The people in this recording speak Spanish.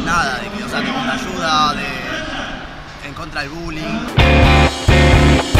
nada, de que, o sea, tengo una ayuda, en contra del bullying.